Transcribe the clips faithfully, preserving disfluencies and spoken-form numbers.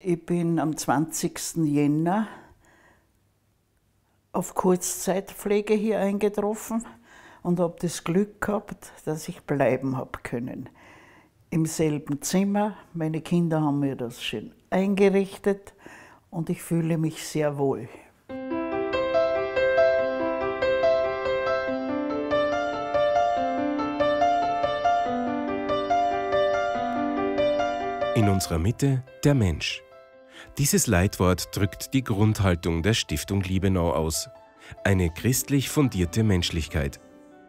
Ich bin am zwanzigsten Jänner auf Kurzzeitpflege hier eingetroffen und habe das Glück gehabt, dass ich bleiben habe können. Im selben Zimmer, meine Kinder haben mir das schön eingerichtet und ich fühle mich sehr wohl. In unserer Mitte der Mensch. Dieses Leitwort drückt die Grundhaltung der Stiftung Liebenau aus. Eine christlich fundierte Menschlichkeit.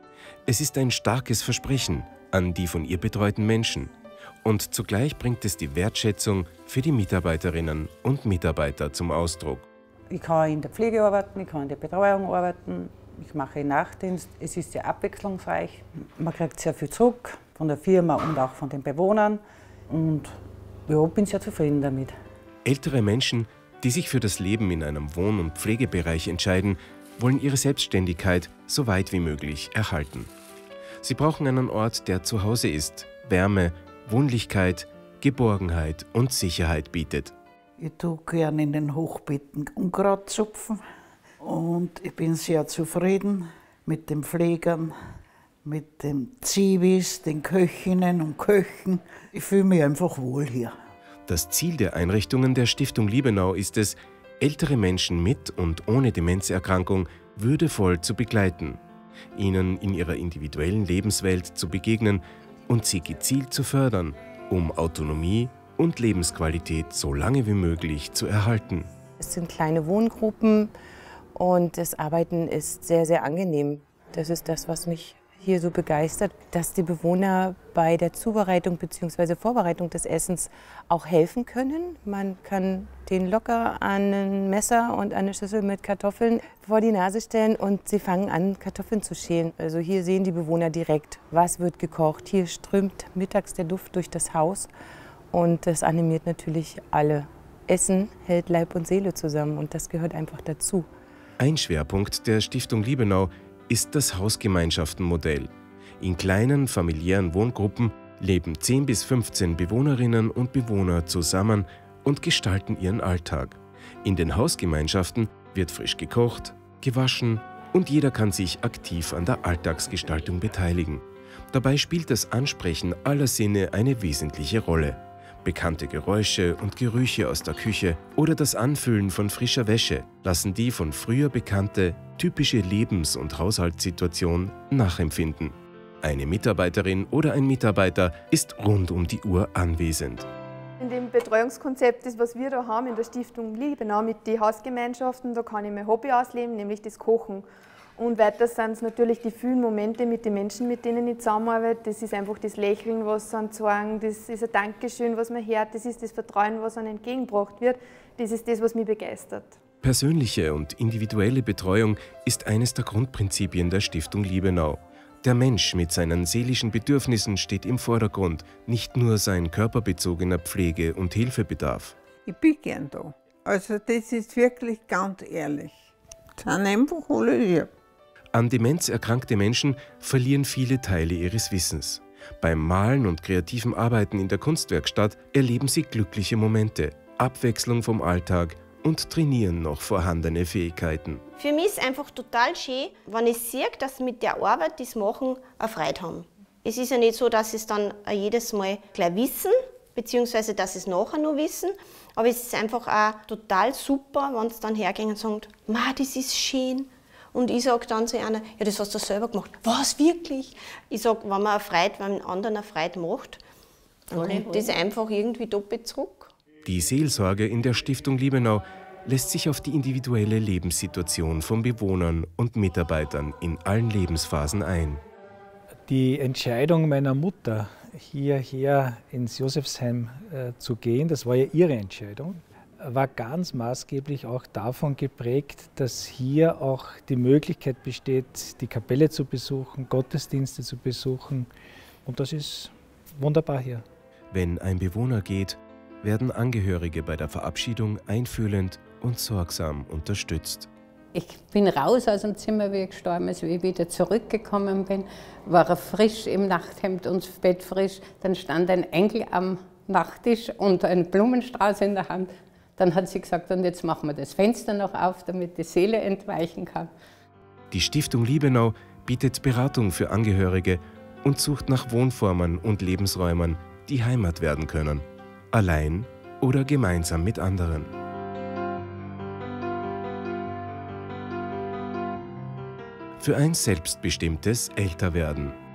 Es ist ein starkes Versprechen an die von ihr betreuten Menschen. Und zugleich bringt es die Wertschätzung für die Mitarbeiterinnen und Mitarbeiter zum Ausdruck. Ich kann in der Pflege arbeiten, ich kann in der Betreuung arbeiten, ich mache Nachtdienst. Es ist sehr abwechslungsreich. Man kriegt sehr viel zurück von der Firma und auch von den Bewohnern. Und ja, bin sehr zufrieden damit. Ältere Menschen, die sich für das Leben in einem Wohn- und Pflegebereich entscheiden, wollen ihre Selbstständigkeit so weit wie möglich erhalten. Sie brauchen einen Ort, der zu Hause ist, Wärme, Wohnlichkeit, Geborgenheit und Sicherheit bietet. Ich tue gerne in den Hochbeeten Unkraut zupfen und ich bin sehr zufrieden mit den Pflegern, mit den Zivis, den Köchinnen und Köchen. Ich fühle mich einfach wohl hier. Das Ziel der Einrichtungen der Stiftung Liebenau ist es, ältere Menschen mit und ohne Demenzerkrankung würdevoll zu begleiten, ihnen in ihrer individuellen Lebenswelt zu begegnen und sie gezielt zu fördern, um Autonomie und Lebensqualität so lange wie möglich zu erhalten. Es sind kleine Wohngruppen und das Arbeiten ist sehr, sehr angenehm. Das ist das, was mich hier so begeistert, dass die Bewohner bei der Zubereitung bzw. Vorbereitung des Essens auch helfen können. Man kann den locker an ein Messer und eine Schüssel mit Kartoffeln vor die Nase stellen und sie fangen an, Kartoffeln zu schälen. Also hier sehen die Bewohner direkt, was wird gekocht. Hier strömt mittags der Duft durch das Haus und das animiert natürlich alle. Essen hält Leib und Seele zusammen und das gehört einfach dazu. Ein Schwerpunkt der Stiftung Liebenau ist das Hausgemeinschaftenmodell. In kleinen familiären Wohngruppen leben zehn bis fünfzehn Bewohnerinnen und Bewohner zusammen und gestalten ihren Alltag. In den Hausgemeinschaften wird frisch gekocht, gewaschen und jeder kann sich aktiv an der Alltagsgestaltung beteiligen. Dabei spielt das Ansprechen aller Sinne eine wesentliche Rolle. Bekannte Geräusche und Gerüche aus der Küche oder das Anfühlen von frischer Wäsche lassen die von früher bekannte, typische Lebens- und Haushaltssituation nachempfinden. Eine Mitarbeiterin oder ein Mitarbeiter ist rund um die Uhr anwesend. In dem Betreuungskonzept, das was wir da haben in der Stiftung Liebenau mit den Hausgemeinschaften, da kann ich mein Hobby ausleben, nämlich das Kochen. Und weiter sind es natürlich die vielen Momente mit den Menschen, mit denen ich zusammenarbeite. Das ist einfach das Lächeln, was sie einem sagen, das ist ein Dankeschön, was man hört, das ist das Vertrauen, was einem entgegengebracht wird. Das ist das, was mich begeistert. Persönliche und individuelle Betreuung ist eines der Grundprinzipien der Stiftung Liebenau. Der Mensch mit seinen seelischen Bedürfnissen steht im Vordergrund, nicht nur sein körperbezogener Pflege- und Hilfebedarf. Ich bin gern da. Also das ist wirklich ganz ehrlich. Das sind einfach alle lieb. An Demenz erkrankte Menschen verlieren viele Teile ihres Wissens. Beim Malen und kreativen Arbeiten in der Kunstwerkstatt erleben sie glückliche Momente, Abwechslung vom Alltag und trainieren noch vorhandene Fähigkeiten. Für mich ist es einfach total schön, wenn ich sehe, dass sie mit der Arbeit, die sie machen, eine Freude haben. Es ist ja nicht so, dass sie es dann jedes Mal gleich wissen, beziehungsweise dass sie es nachher noch wissen. Aber es ist einfach auch total super, wenn sie dann hergehen und sagen, Ma, das ist schön. Und ich sage dann zu einer, ja, das hast du selber gemacht. Was, wirklich? Ich sage, wenn man eine Freude, wenn man anderen eine Freude macht, dann kommt das einfach irgendwie doppelt zurück. Die Seelsorge in der Stiftung Liebenau lässt sich auf die individuelle Lebenssituation von Bewohnern und Mitarbeitern in allen Lebensphasen ein. Die Entscheidung meiner Mutter, hierher ins Josefsheim äh, zu gehen, das war ja ihre Entscheidung, war ganz maßgeblich auch davon geprägt, dass hier auch die Möglichkeit besteht, die Kapelle zu besuchen, Gottesdienste zu besuchen. Und das ist wunderbar hier. Wenn ein Bewohner geht, werden Angehörige bei der Verabschiedung einfühlend und sorgsam unterstützt. Ich bin raus aus dem Zimmer, wie ich gestorben ist. Wie ich wieder zurückgekommen bin, war er frisch im Nachthemd und das Bett frisch. Dann stand ein Engel am Nachttisch und ein Blumenstrauß in der Hand. Dann hat sie gesagt, und jetzt machen wir das Fenster noch auf, damit die Seele entweichen kann. Die Stiftung Liebenau bietet Beratung für Angehörige und sucht nach Wohnformen und Lebensräumen, die Heimat werden können. Allein oder gemeinsam mit anderen. Für ein selbstbestimmtes Älterwerden.